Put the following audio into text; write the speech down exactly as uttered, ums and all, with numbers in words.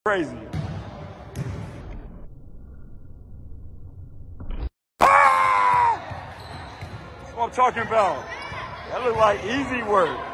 Crazy. Ah! That's what I'm talking about. That look like easy work.